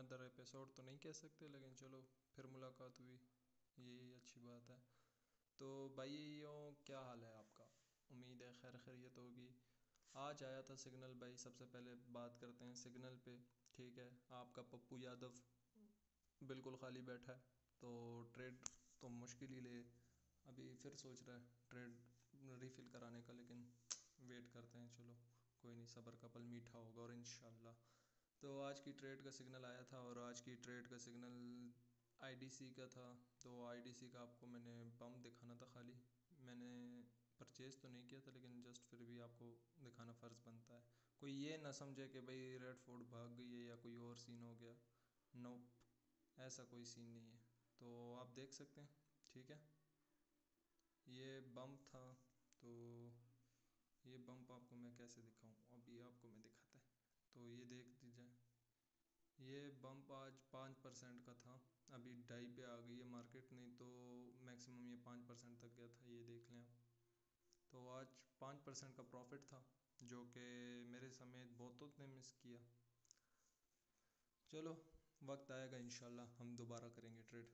another episode تو نہیں کہہ سکتے, لیکن چلو پھر ملاقات ہوئی, یہی اچھی بات ہے. تو بھائیوں کیا حال ہے آپ کا؟ امید ہے خیر خیریت ہوگی. آج آیا تھا سگنل بھائی, سب سے پہلے بات کرتے ہیں سگنل پہ. ٹھیک ہے, آپ کا پپو یادو بالکل خالی بیٹھا ہے, تو ٹریڈ تو مشکل ہی لے, ابھی پھر سوچ رہا ہے ٹریڈ ریفل کرانے کا, لیکن ویٹ کرتے ہیں. چلو کوئی نہیں, صبر کا پھل میٹھا ہوگا اور انشاءاللہ. تو آج کی ٹریڈ کا سگنل آیا تھا, اور آج کی ٹریڈ کا سگنل آئی ڈی سی کا تھا. تو آئی ڈی سی کا آپ کو میں نے بم دکھانا تھا. خالی میں نے پرچیز تو نہیں کیا تھا, لیکن جسٹ پھر بھی آپ کو دکھانا فرض بنتا ہے. کوئی یہ نہ سمجھے کہ بھائی ریڈ فورٹ بھاگ گئی ہے یا کوئی اور سین ہو گیا. نوپ, ایسا کوئی سین نہیں ہے. تو آپ دیکھ سکتے ہیں. ٹھیک ہے, یہ بم تھا. تو یہ بمپ آپ کو میں کیسے دکھاؤں, ابھی آپ کو میں دکھاتا ہے. تو یہ دیکھ دیجئے, یہ بمپ آج 5% کا تھا, ابھی 2.5 پہ آ گئی ہے مارکیٹ, نہیں تو میکسیمم یہ 5% تک گیا تھا. یہ دیکھ لیں آپ. تو آج 5% کا پروفٹ تھا, جو کہ میرے سمیت بہتوں نے مس کیا. چلو وقت آئے گا انشاءاللہ, ہم دوبارہ کریں گے ٹریڈ.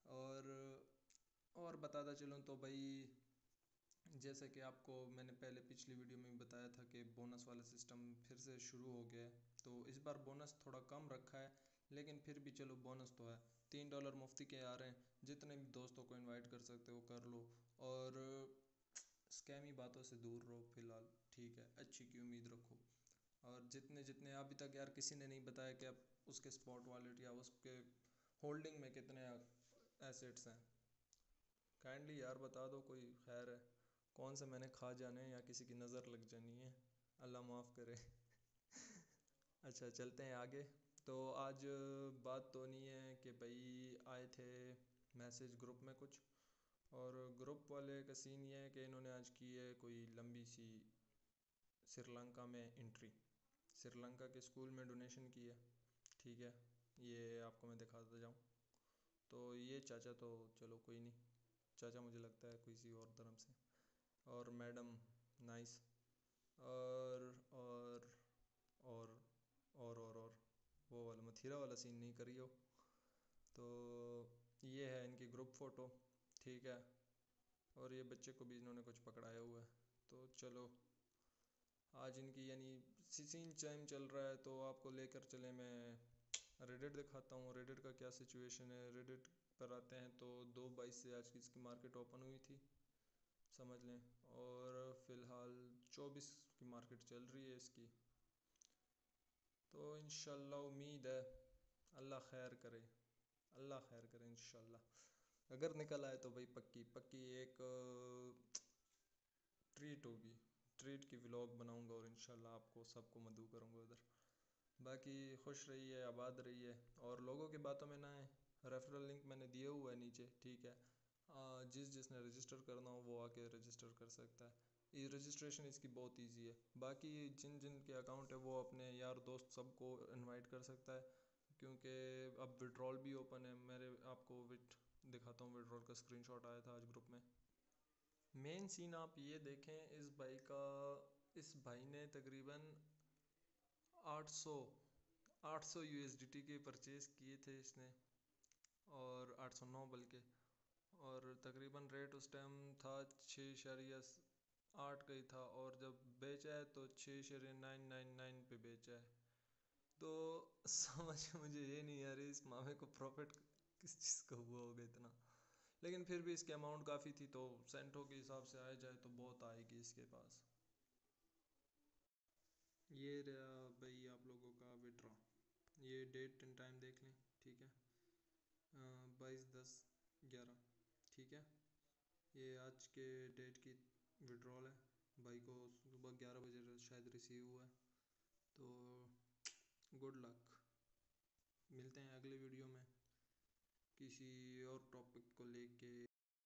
اور بتاتا چلوں تو بھائی, جیسا کہ آپ کو میں نے پہلے پچھلی ویڈیو میں بھی بتایا تھا کہ بونس والا سسٹم پھر سے شروع ہو گیا ہے. تو اس بار بونس تھوڑا کم رکھا ہے, لیکن پھر بھی چلو بونس تو ہے. $3 مفتی کے آ رہے ہیں, جتنے بھی دوستوں کو انوائٹ کر سکتے ہو کر لو, اور اسکیمی باتوں سے دور رہو فی الحال. ٹھیک ہے, اچھی کی امید رکھو. اور جتنے ابھی تک یار کسی نے نہیں بتایا کہ اب اس کے اسپاٹ والیٹ یا اس کے ہولڈنگ میں کتنے ایسیٹس ہیں, کائنڈلی یار بتا دو. کوئی خیر ہے, کون سے میں نے کھا جانے یا کسی کی نظر لگ جانی ہے, اللہ معاف کرے. اچھا چلتے ہیں آگے. تو آج بات تو نہیں ہے کہ بھائی آئے تھے میسیج گروپ میں کچھ, اور گروپ والے کا سین یہ ہے کہ انہوں نے آج کی ہے کوئی لمبی سی سری لنکا میں انٹری. سری لنکا کے اسکول میں ڈونیشن کی ہے. ٹھیک ہے, یہ آپ کو میں دکھاتا جاؤں. تو یہ چاچا تو چلو کوئی نہیں, چاچا مجھے لگتا ہے کسی اور دھرم سے, اور میڈم نائس, اور اور اور اور اور اور وہ والا متھیرا والا سین نہیں کری ہو. تو یہ ہے ان کی گروپ فوٹو. ٹھیک ہے, اور یہ بچے کو بھی انہوں نے کچھ پکڑایا ہوا ہے. تو چلو آج ان کی یعنی سین ٹائم چل رہا ہے, تو آپ کو لے کر چلے میں ریڈٹ دکھاتا ہوں. ریڈٹ کا کیا سچویشن ہے, ریڈٹ پر آتے ہیں تو 2/22 سے آج کی اس کی مارکیٹ اوپن ہوئی تھی, سمجھ لیں, اور فی الحال 24 کی مارکیٹ چل رہی ہے اس کی. تو انشاءاللہ امید ہے, اللہ خیر کرے, اللہ خیر کرے انشاءاللہ. اگر نکل آئے تو بھائی پکی ایک ٹریٹ ہوگی, ٹریٹ کی ولاگ بناؤں گا, اور انشاءاللہ آپ کو سب کو مدعو کروں گا ادھر. باقی خوش رہیے, آباد رہیے, اور لوگوں کی باتوں میں نہ آئے. ریفرل لنک میں نے دیا ہوا ہے نیچے. ٹھیک ہے, جس نے رجسٹر کرنا ہو وہ آ کے رجسٹر کر سکتا ہے. یہ رجسٹریشن اس کی بہت ایزی ہے. باقی جن کے اکاؤنٹ ہے وہ اپنے یار دوست سب کو انوائٹ کر سکتا ہے, کیونکہ اب وڈرال بھی اوپن ہے. میرے آپ کو دکھاتا ہوں, وڈرال کا اسکرین شاٹ آیا تھا آج گروپ میں. مین سین آپ یہ دیکھیں اس بھائی کا, اس بھائی نے تقریباً 800 USDT کے پرچیز کیے تھے اس نے, اور 809 بلکہ, اور تقریباً ریٹ اس ٹائم تھا 6.8 کا ہی تھا, اور جب بیچا ہے تو 6.999 پہ بیچا ہے. تو سمجھ مجھے یہ نہیں آ رہی اس مامے کو پروفٹ کس چیز کا ہوا ہوگا اتنا, لیکن پھر بھی اس کے اماؤنٹ کافی تھی, تو سینٹوں کے حساب سے آئے جائے تو بہت آئے گی اس کے پاس. یہ رہا بھائی آپ لوگوں کا وڈرا, یہ ڈیٹ اینڈ ٹائم دیکھ لیں. ٹھیک ہے, 22/10/11. ٹھیک ہے, یہ آج کے ڈیٹ کی وڈرال ہے. بھائی کو صبح 11 بجے شاید ریسیو ہوا ہے. تو گڈ لک, ملتے ہیں اگلے ویڈیو میں کسی اور ٹاپک کو لے کے.